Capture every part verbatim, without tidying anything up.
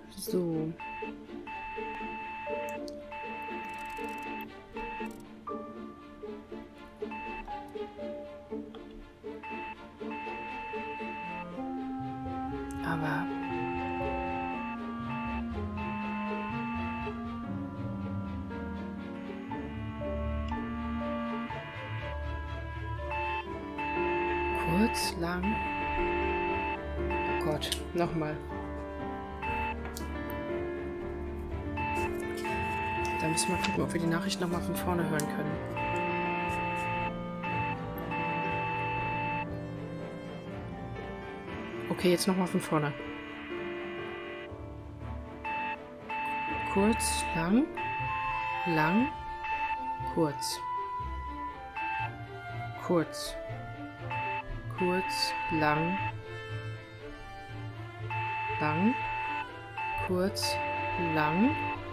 So. Aber... kurz, lang... Oh Gott, nochmal. Da müssen wir gucken, ob wir die Nachricht nochmal von vorne hören können. Okay, jetzt nochmal von vorne. Kurz, lang, lang, kurz. Kurz. Kurz, lang, lang, kurz, lang,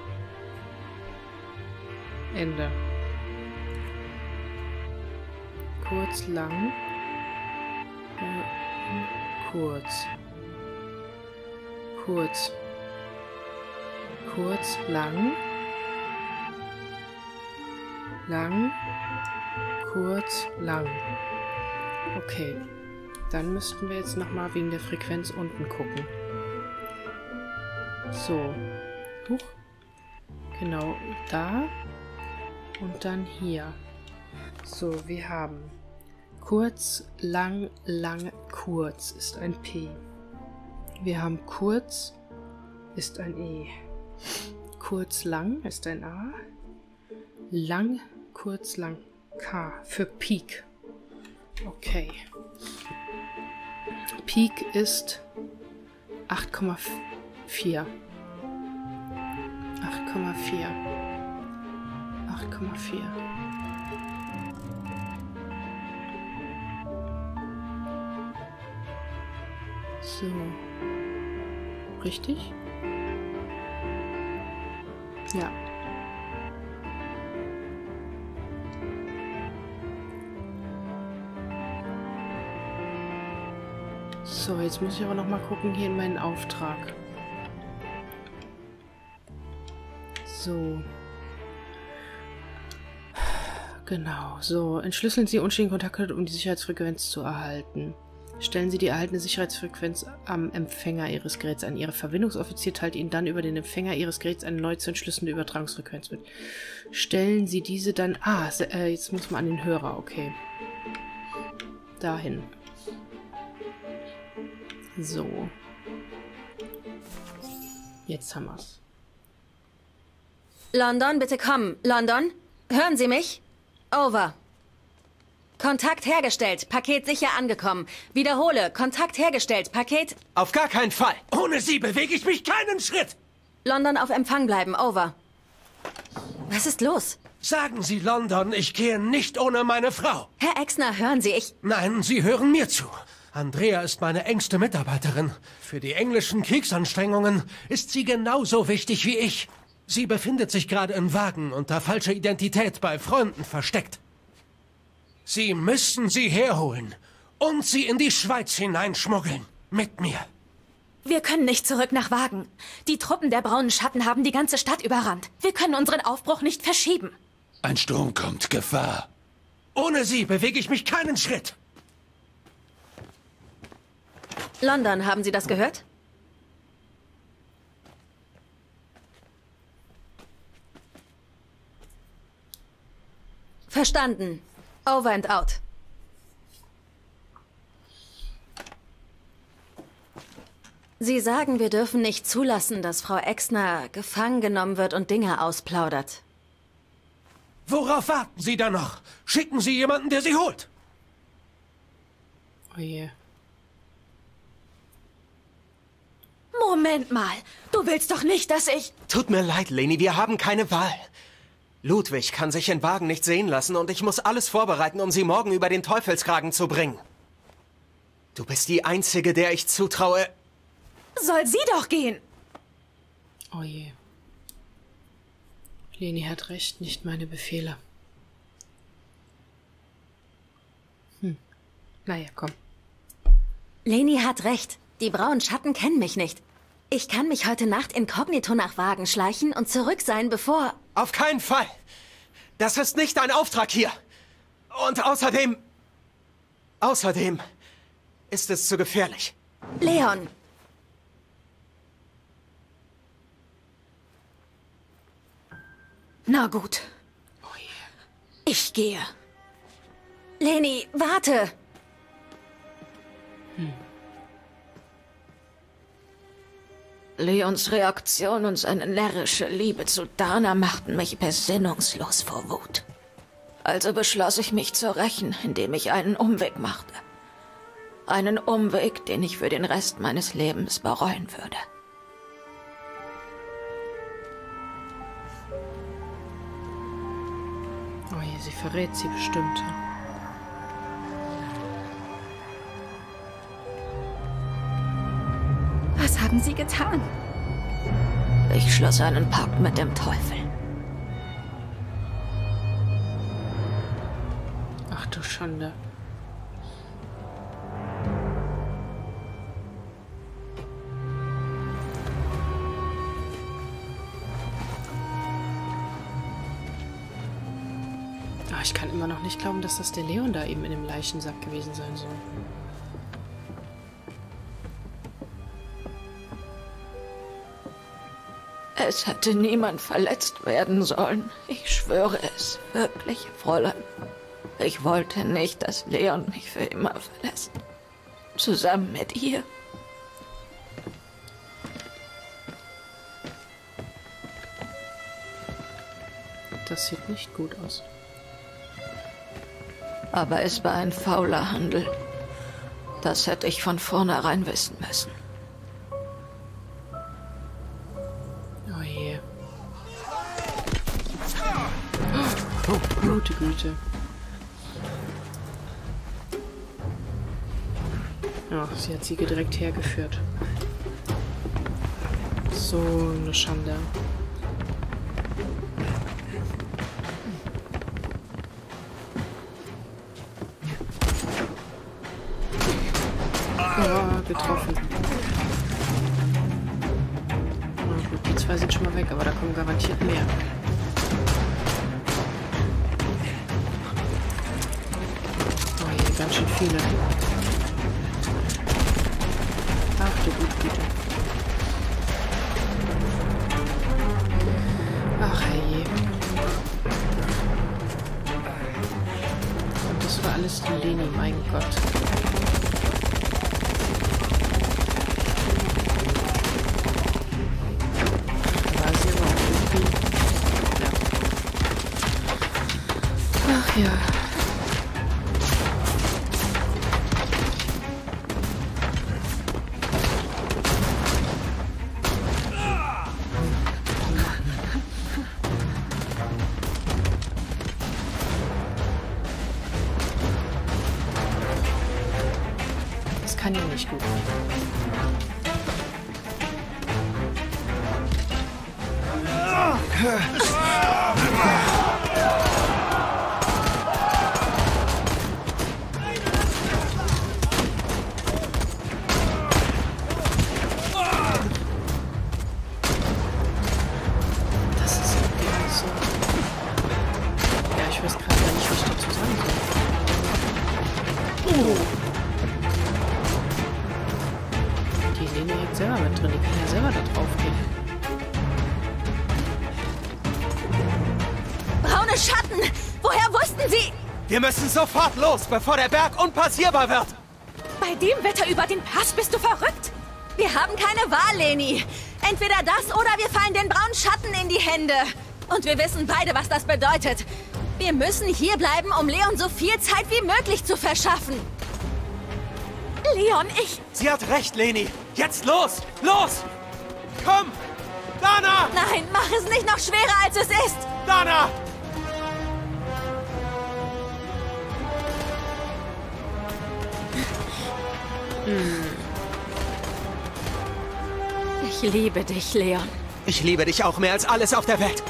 Ende. Kurz, lang, äh, kurz, kurz, kurz, lang, lang, kurz, lang. Okay, dann müssten wir jetzt nochmal wegen der Frequenz unten gucken. So, huch, genau da und dann hier. So, wir haben kurz, lang, lang, kurz ist ein P. Wir haben kurz ist ein E. Kurz, lang ist ein A. Lang, kurz, lang, K für Peak. Okay. Peak ist acht Komma vier. acht Komma vier. acht Komma vier. So. Richtig? Ja. So, jetzt muss ich aber noch mal gucken hier in meinen Auftrag. So. Genau, so. Entschlüsseln Sie unsteten Kontakte, um die Sicherheitsfrequenz zu erhalten. Stellen Sie die erhaltene Sicherheitsfrequenz am Empfänger Ihres Geräts an. Ihre Verbindungsoffizier teilt Ihnen dann über den Empfänger Ihres Geräts eine neu zu entschlüsselnde Übertragungsfrequenz mit. Stellen Sie diese dann... Ah, äh, jetzt muss man an den Hörer, okay. Dahin. So. Jetzt haben wir's. London, bitte kommen. London, hören Sie mich? Over. Kontakt hergestellt. Paket sicher angekommen. Wiederhole. Kontakt hergestellt. Paket... Auf gar keinen Fall. Ohne Sie bewege ich mich keinen Schritt. London, auf Empfang bleiben. Over. Was ist los? Sagen Sie, London, ich gehe nicht ohne meine Frau. Herr Exner, hören Sie, ich... Nein, Sie hören mir zu. Andrea ist meine engste Mitarbeiterin. Für die englischen Kriegsanstrengungen ist sie genauso wichtig wie ich. Sie befindet sich gerade im Wagen unter falscher Identität bei Freunden versteckt. Sie müssen sie herholen und sie in die Schweiz hineinschmuggeln. Mit mir. Wir können nicht zurück nach Wagen. Die Truppen der braunen Schatten haben die ganze Stadt überrannt. Wir können unseren Aufbruch nicht verschieben. Ein Sturm kommt. Gefahr. Ohne sie bewege ich mich keinen Schritt. London, haben Sie das gehört? Verstanden. Over and out. Sie sagen, wir dürfen nicht zulassen, dass Frau Exner gefangen genommen wird und Dinge ausplaudert. Worauf warten Sie da noch? Schicken Sie jemanden, der sie holt. Oh je. Moment mal. Du willst doch nicht, dass ich... Tut mir leid, Leni, wir haben keine Wahl. Ludwig kann sich in Wagen nicht sehen lassen und ich muss alles vorbereiten, um sie morgen über den Teufelskragen zu bringen. Du bist die Einzige, der ich zutraue... Soll sie doch gehen. Oh je. Leni hat recht, nicht meine Befehle. Hm. Naja, komm. Leni hat recht. Die braunen Schatten kennen mich nicht. Ich kann mich heute Nacht inkognito nach Wagen schleichen und zurück sein, bevor... Auf keinen Fall! Das ist nicht dein Auftrag hier! Und außerdem... Außerdem ist es zu gefährlich. Leon! Na gut. Oh je. Ich gehe. Leni, warte! Hm. Leons Reaktion und seine närrische Liebe zu Dana machten mich besinnungslos vor Wut. Also beschloss ich, mich zu rächen, indem ich einen Umweg machte. Einen Umweg, den ich für den Rest meines Lebens bereuen würde. Oh je, sie verrät sie bestimmt. Was haben Sie getan? Ich schloss einen Pakt mit dem Teufel. Ach du Schande. Aber ich kann immer noch nicht glauben, dass das der Leon da eben in dem Leichensack gewesen sein soll. Es hätte niemand verletzt werden sollen. Ich schwöre es, wirklich, Fräulein. Ich wollte nicht, dass Leon mich für immer verlässt. Zusammen mit ihr. Das sieht nicht gut aus. Aber es war ein fauler Handel. Das hätte ich von vornherein wissen müssen. Oh je. Oh, gute Güte. Ach, sie hat sie direkt hergeführt. So eine Schande. Oh, getroffen. Na gut, die zwei sind schon mal weg, aber da kommen garantiert mehr. Oh je, ganz schön viele. Ach du gute Güte. Ach herrje. Und das war alles die Leni, mein Gott. Ja. Das kann ja nicht gut gehen. Selber mit drin, die kann ja selber da drauf gehen. Braune Schatten! Woher wussten Sie? Wir müssen sofort los, bevor der Berg unpassierbar wird! Bei dem Wetter über den Pass bist du verrückt? Wir haben keine Wahl, Leni. Entweder das oder wir fallen den braunen Schatten in die Hände. Und wir wissen beide, was das bedeutet. Wir müssen hier bleiben, um Leon so viel Zeit wie möglich zu verschaffen. Leon, ich... Sie hat recht, Leni. Jetzt los! Los! Komm! Dana! Nein, mach es nicht noch schwerer, als es ist! Dana! Ich liebe dich, Leon. Ich liebe dich auch mehr als alles auf der Welt.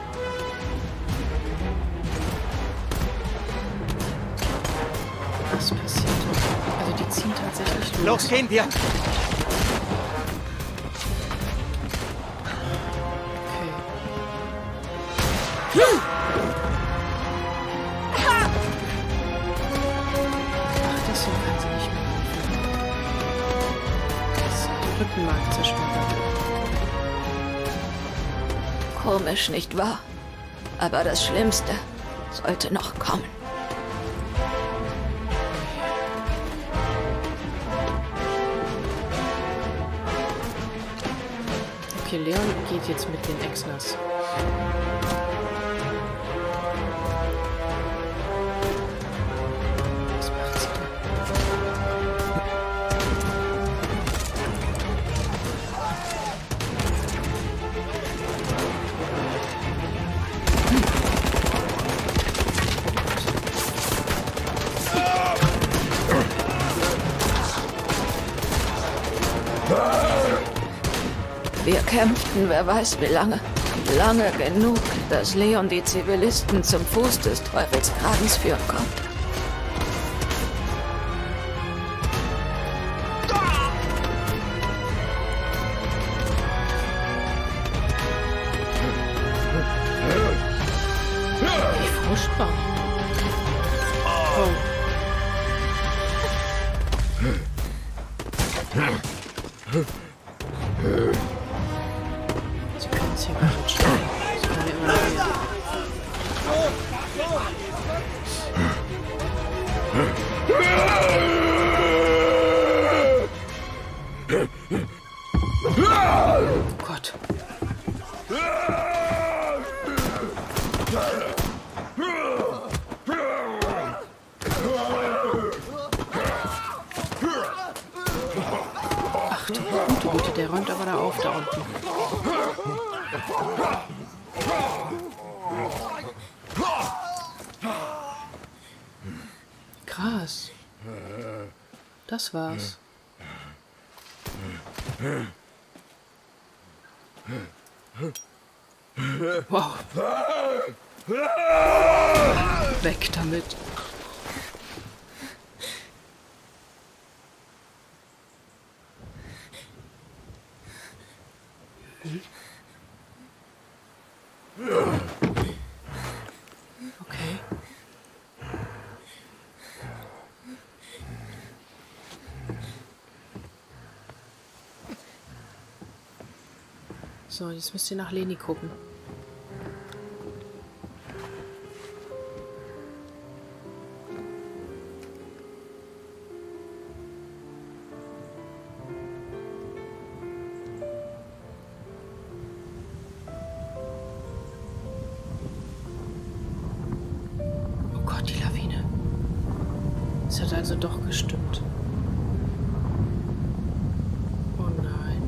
Was passiert da? Also die ziehen tatsächlich los. Los, gehen wir! Ach, deswegen kann sie nicht mehr aufhören. Das Rückenmark zerstört. Komisch, nicht wahr? Aber das Schlimmste sollte noch kommen. Okay, Leon geht jetzt mit den Exners. Was macht sie da? Wir kämpften, wer weiß wie lange. Lange genug, dass Leon die Zivilisten zum Fuß des Teufelskragens führen konnte. Wie furchtbar. Oh. Sie können es hier gar nicht steigen. Sie können ja immer noch hier. Oh Gott. Ach du gute Güte, der räumt aber da auf, da unten. Krass. Das war's. Wow. Weg damit. Okay. So, jetzt müsst ihr nach Leni gucken. Oh Gott, die Lawine. Es hat also doch gestimmt. Oh nein.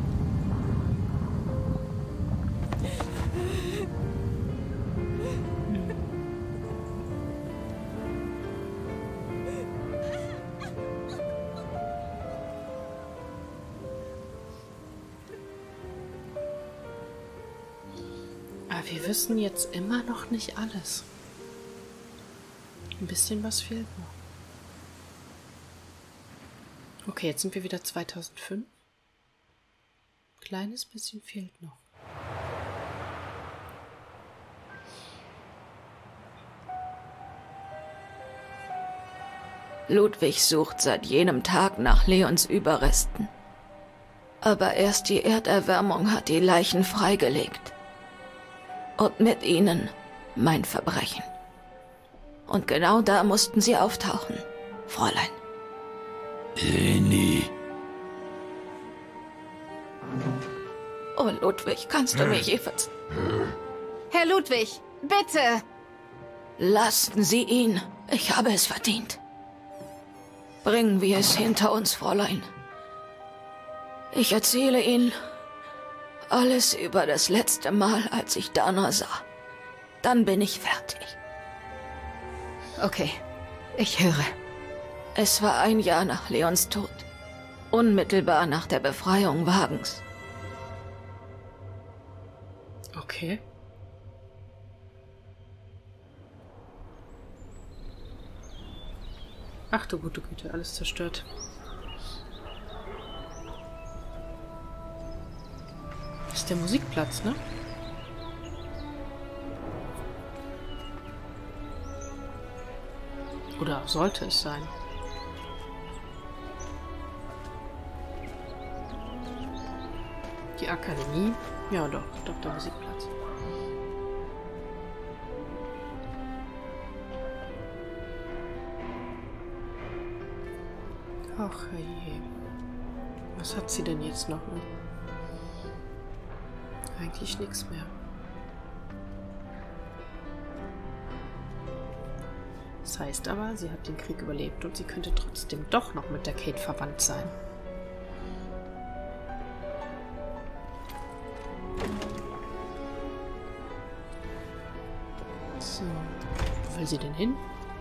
Aber wir wissen jetzt immer noch nicht alles. Ein bisschen was fehlt noch. Okay, jetzt sind wir wieder zweitausendfünf. Kleines bisschen fehlt noch. Ludwig sucht seit jenem Tag nach Leons Überresten. Aber erst die Erderwärmung hat die Leichen freigelegt. Und mit ihnen mein Verbrechen. Und genau da mussten sie auftauchen, Fräulein. Leni. Oh, Ludwig, kannst du mich je verz... Herr Ludwig, bitte! Lassen Sie ihn. Ich habe es verdient. Bringen wir es hinter uns, Fräulein. Ich erzähle Ihnen alles über das letzte Mal, als ich Dana sah. Dann bin ich fertig. Okay, ich höre. Es war ein Jahr nach Leons Tod. Unmittelbar nach der Befreiung Wagens. Okay. Ach du gute Güte, alles zerstört. Das ist der Musikplatz, ne? Oder sollte es sein? Die Akademie? Ja doch, doch, der Musikplatz. Ach je. Was hat sie denn jetzt noch? Eigentlich nichts mehr. Das heißt aber, sie hat den Krieg überlebt und sie könnte trotzdem doch noch mit der Kate verwandt sein. So, wo will sie denn hin?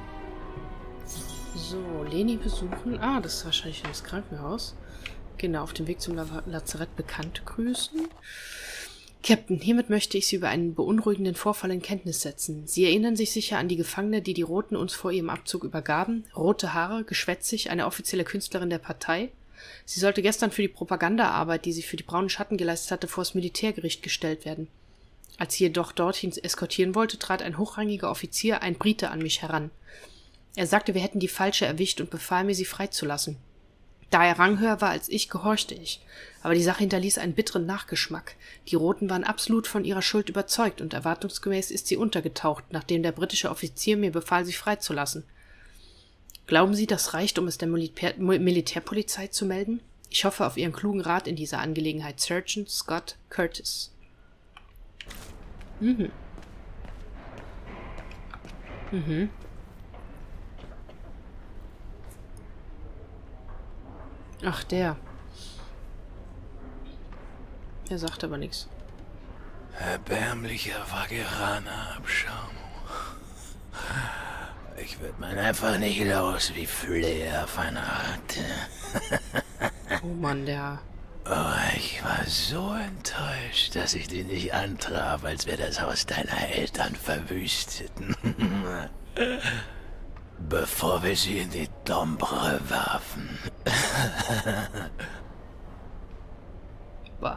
So, Leni besuchen. Ah, das ist wahrscheinlich das Krankenhaus. Genau, auf dem Weg zum La Lazarett Bekannte grüßen. Captain, hiermit möchte ich Sie über einen beunruhigenden Vorfall in Kenntnis setzen. Sie erinnern sich sicher an die Gefangene, die die Roten uns vor ihrem Abzug übergaben. Rote Haare, geschwätzig, eine offizielle Künstlerin der Partei. Sie sollte gestern für die Propagandaarbeit, die sie für die Braunen Schatten geleistet hatte, vor das Militärgericht gestellt werden. Als sie jedoch dorthin eskortieren wollte, trat ein hochrangiger Offizier, ein Brite, an mich heran. Er sagte, wir hätten die Falsche erwischt und befahl mir, sie freizulassen. Da er ranghöher war als ich, gehorchte ich. Aber die Sache hinterließ einen bitteren Nachgeschmack. Die Roten waren absolut von ihrer Schuld überzeugt und erwartungsgemäß ist sie untergetaucht, nachdem der britische Offizier mir befahl, sie freizulassen. Glauben Sie, das reicht, um es der Militär Militärpolizei zu melden? Ich hoffe auf Ihren klugen Rat in dieser Angelegenheit, Sergeant Scott Curtis. Mhm. Mhm. Ach, der. Er sagt aber nichts. Erbärmlicher Vageraner-Abschaum. Ich wird man einfach nicht los wie Flair auf eine Art. Oh Mann, der... Oh, ich war so enttäuscht, dass ich den nicht antraf, als wir das Haus deiner Eltern verwüsteten. Bevor wir sie in die Dombre warfen. Bah.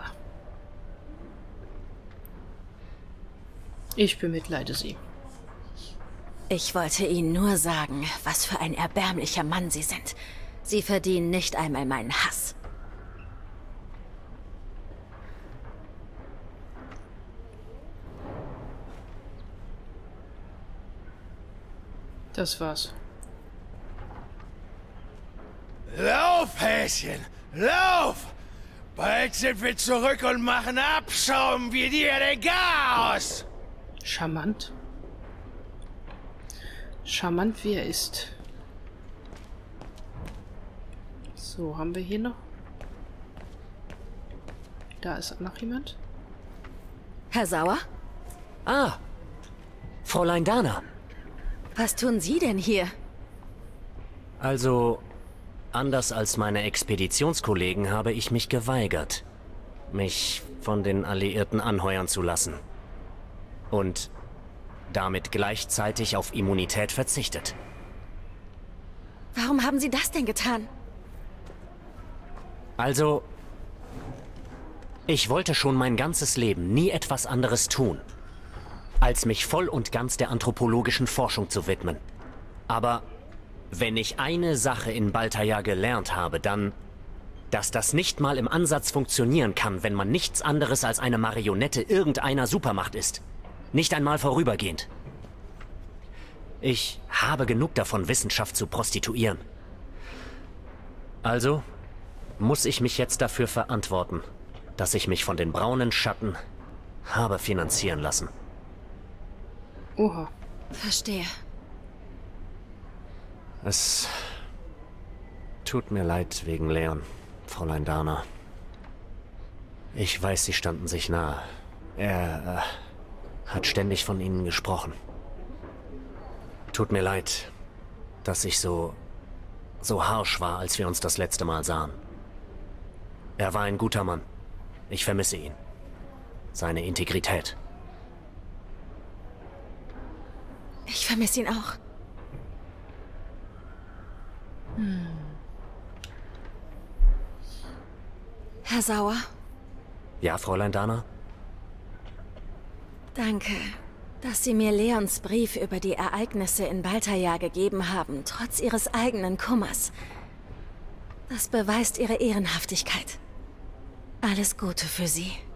Ich bemitleide Sie. Ich wollte Ihnen nur sagen, was für ein erbärmlicher Mann Sie sind. Sie verdienen nicht einmal meinen Hass. Das war's. Lauf, Häschen! Lauf! Bald sind wir zurück und machen Abschaum wie dir den Chaos! Charmant. Charmant wie er ist. So, haben wir hier noch? Da ist noch jemand. Herr Sauer? Ah, Fräulein Dana. Was tun Sie denn hier? Also, anders als meine Expeditionskollegen habe ich mich geweigert, mich von den Alliierten anheuern zu lassen. Und damit gleichzeitig auf Immunität verzichtet. Warum haben Sie das denn getan? Also, ich wollte schon mein ganzes Leben nie etwas anderes tun, als mich voll und ganz der anthropologischen Forschung zu widmen. Aber wenn ich eine Sache in Baltaja gelernt habe, dann, dass das nicht mal im Ansatz funktionieren kann, wenn man nichts anderes als eine Marionette irgendeiner Supermacht ist. Nicht einmal vorübergehend. Ich habe genug davon, Wissenschaft zu prostituieren. Also muss ich mich jetzt dafür verantworten, dass ich mich von den braunen Schatten habe finanzieren lassen. Oha. Verstehe. Es tut mir leid wegen Leon, Fräulein Dana. Ich weiß, sie standen sich nahe. Er äh, hat ständig von ihnen gesprochen. Tut mir leid, dass ich so, so harsch war, als wir uns das letzte Mal sahen. Er war ein guter Mann. Ich vermisse ihn. Seine Integrität. Ich vermisse ihn auch. Hm. Herr Sauer? Ja, Fräulein Dana? Danke, Dass Sie mir Leons Brief über die Ereignisse in Baltaja gegeben haben, trotz Ihres eigenen Kummers. Das beweist Ihre Ehrenhaftigkeit. Alles Gute für Sie.